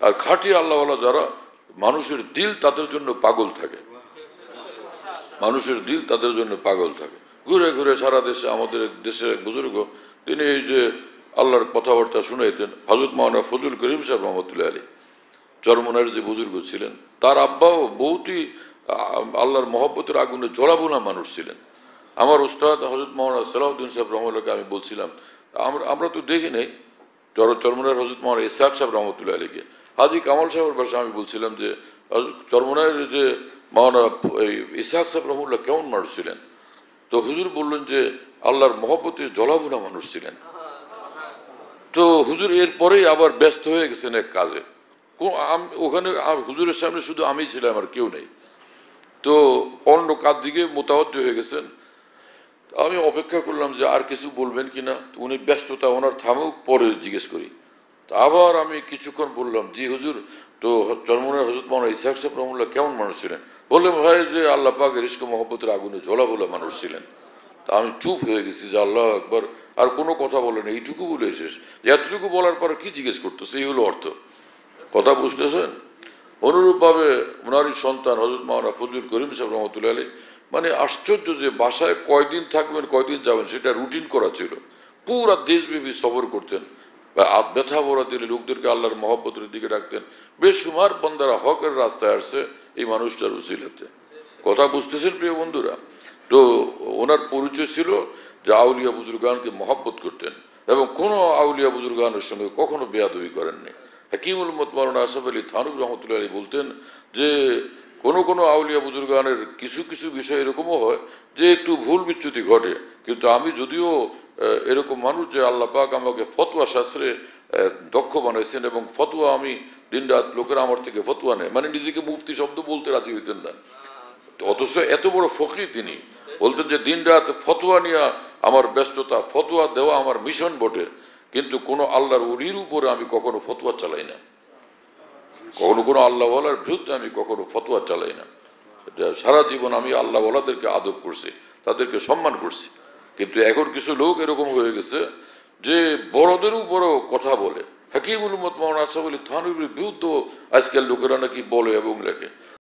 আর খাঁটি আল্লাহওয়ালা যারা মানুষের দিল তাদের জন্য পাগল থাকে, মানুষের দিল তাদের জন্য পাগল থাকে। ঘুরে ঘুরে সারা দেশে, আমাদের দেশের এক বুজুর্গ, তিনি এই যে আল্লাহর কথাবার্তা শুনাইতেন, হযরত মাওলানা ফজলুল করিম সাহেব রহমতুল্লাহ আলী চরমনার যে বুজুর্গ ছিলেন, তার আব্বাও বহুতই আল্লাহর মহব্বতের আগুনে জ্বলাবোনা মানুষ ছিলেন। আমার উস্তাদ হযরত মাওলানা সালাউদ্দিন সাহেব রহমতুল্লাহকে আমি বলছিলাম, আমরা তো দেখি নেই চরমনার হযরত মাওলানা ইসহাক সাহেব রহমতুল্লাহ আলীকে, হাজী কামাল সাহেবের বাসায় আমি বলছিলাম যে চরমনার যে মাওলানা ইসহাক সাহেব রহমতুল্লাহ কেমন মানুষ ছিলেন, তো হুজুর বললেন যে আল্লাহর মহব্বতে জ্বলাবোনা মানুষ ছিলেন। তো হুজুর এরপরেই আবার ব্যস্ত হয়ে গেছেন এক কাজে, ওখানে হুজুরের সামনে শুধু আমি ছিলাম, আর কেউ নেই। তো অন্য কাজ দিকে মোতাবজ্জ হয়ে গেছেন। আমি অপেক্ষা করলাম যে আর কিছু বলবেন কিনা, উনি ব্যস্ততা ওনার থামুক, পরে জিজ্ঞেস করি। তো আবার আমি কিছুক্ষণ বললাম, জি হুজুর, তো চরমনার হযরত মাওলানা ইসহাক সাহেব রহমতুল্লাহ কেমন মানুষ ছিলেন? বললেন, ভাই যে আল্লাহ পাকের ইশক মহব্বতের আগুনে জ্বলাবোনা মানুষ ছিলেন। তা আমি চুপ হয়ে গেছি যে আল্লাহ আকবার, আর কোনো কথা বলেন, এইটুকু বলে শেষ। এতটুকু বলার পরে কি জিজ্ঞেস করতেছে, এই হলো অর্থ। কথা বুঝতেছেন? অনুরূপভাবে ওনারই সন্তান হযরত মাওলানা ফজলুল করিম সাহেব রহমতুল্লাহ আলী, মানে আশ্চর্য যে বাসায় কয়দিন থাকবেন কয়দিন যাবেন সেটা রুটিন করা ছিল। পুরা দেশব্যাপী সফর করতেন, ব্যথা ভরা দিলে লোকদেরকে আল্লাহর মহব্বতের দিকে রাখতেন। বেশুমার বান্দারা হকের রাস্তায় আসছে এই মানুষটার উসিলাতে। কথা বুঝতেছেন প্রিয় বন্ধুরা? তো ওনার পরিচয় ছিল যে আউলিয়া বুজুর্গানকে মহব্বত করতেন এবং কোনো আউলিয়া বুজুর্গানের সঙ্গে কখনো বেয়াদবি করেননি। হাকিমুল উম্মত মাওলানা আশরাফ আলী থানভী রহমতুল্লাহ আলী বলতেন যে কোনো আউলিয়া বুজুর্গানের কিছু কিছু বিষয় এরকমও হয় যে একটু ভুল বিচ্যুতি ঘটে, কিন্তু আমি যদিও এরকম মানুষ যে আল্লাহ পাক আমাকে ফতোয়া শাস্ত্রে দক্ষ বানাইছেন এবং ফতোয়া আমি দিনরাত, লোকেরা আমার থেকে ফতোয়া নেয়, মানে নিজেকে মুফতি শব্দ বলতে রাজি হইতেন না। অথচ এত বড় ফকির তিনি বলতেন যে দিনরাত ফতোয়া নিয়ে আমার ব্যস্ততা, ফতোয়া দেওয়া আমার মিশন বটে, কিন্তু কোনো আল্লাহর ওলির উপরে আমি কখনো ফতোয়া চালাই না, কোনো আল্লাহওয়ালার বিরুদ্ধে আমি কখনো ফতোয়া চালাই না। সারা জীবন আমি আল্লাহওয়ালাদেরকে আদব করছি, তাদেরকে সম্মান করছি। কিন্তু এখন কিছু লোক এরকম হয়ে গেছে যে বড়দেরও বড় কথা বলে। হাকিমুল উম্মত মাওলানা আশরাফ আলী থানভীর বিরুদ্ধে আজকাল লোকেরা নাকি বলে এবং লেখে।